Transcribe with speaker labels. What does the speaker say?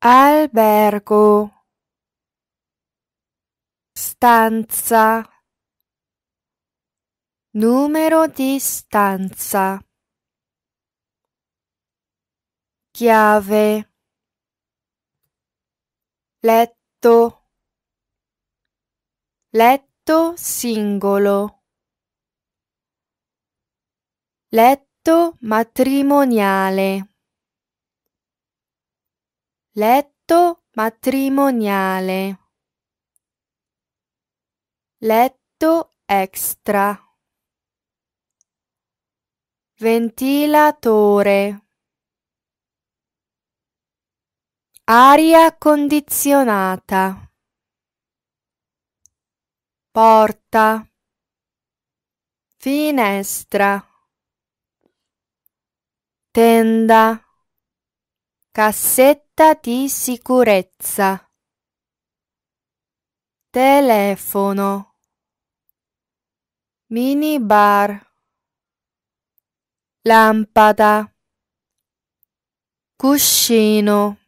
Speaker 1: albergo, stanza, numero di stanza, chiave, letto, letto singolo, letto matrimoniale, letto matrimoniale, letto extra, ventilatore, aria condizionata, porta, finestra, tenda, cassetta di sicurezza, telefono, minibar, lampada, cuscino,